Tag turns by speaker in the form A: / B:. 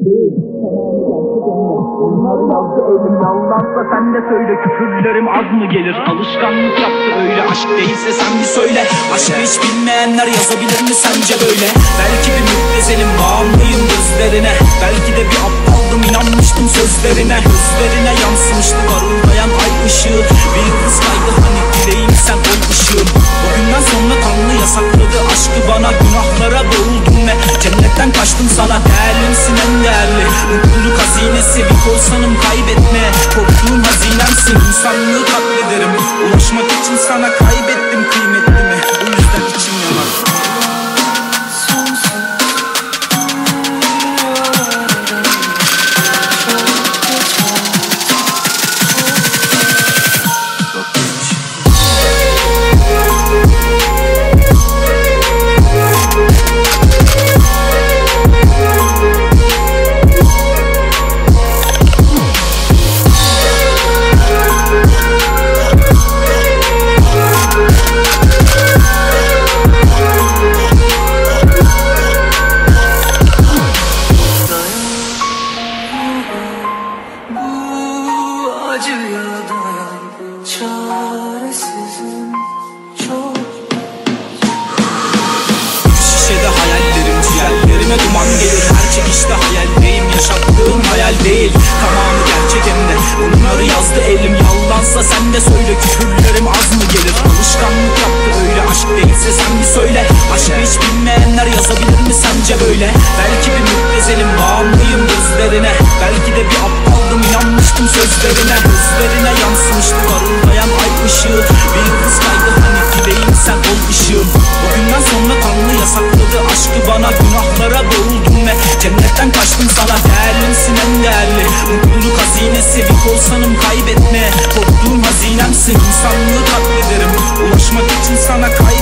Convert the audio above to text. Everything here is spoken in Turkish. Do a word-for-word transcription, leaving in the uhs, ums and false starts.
A: değil. Bunları yazdı elim, yalansa sen de söyle. Küfürlerim az mı gelir? Alışkanlık yaptı öyle. Aşk değilse sen bir söyle. Aşkı hiç bilmeyenler yazabilir mi sence böyle? Belki bir müptezelim, bağımlıyım gözlerine. Belki de bir aptaldım, inanmıştım sözlerine. Gözlerine yansımıştı parıldayan ay ışığı. Bir yıldız kaydı hani dileğim sen ol ışığım. Bugünden sonra Tanrı yasakladı aşkı bana. Günahlara boğuldum ve cennetten kaçtım sana. Değerlimsin en değerli, mutluluk hazinesi. Bir korsanım kaybetme, korktuğum hazinemsin. İnsanlığı katlederim, ulaşmak için sana kaybettim kıymetimi. Bu yüzden içim yanar. Duman gelir her çekişte, hayaldeyim, yaşattığım hayal değil, tamamı gerçek hem de. Bunları yazdı elim, yalansa sen de söyle. Küfürlerim az mı gelir? Alışkanlık yaptı öyle. Aşk değilse sen bir söyle. Aşkı hiç bilmeyenler yazabilir mi sence böyle? Belki bir müptezelim, bağımlıyım gözlerine. Belki de bir aptaldım, inanmıştım sözlerine. Gözlerine yansımıştı parıldayan ay ışığı. Bir yıldız kaydı hani dileğim sen ol ışığım. Bugünden sonra Tanrı yasakladı aşkı bana. Günahlara boğuldum ve cennetten kaçtım sana. Değerlimsin en değerli, mutluluk hazinesi. Bir korsanım kaybetme, korktuğum hazinemsin. İnsanlığı katlederim, ulaşmak için sana kaybettim.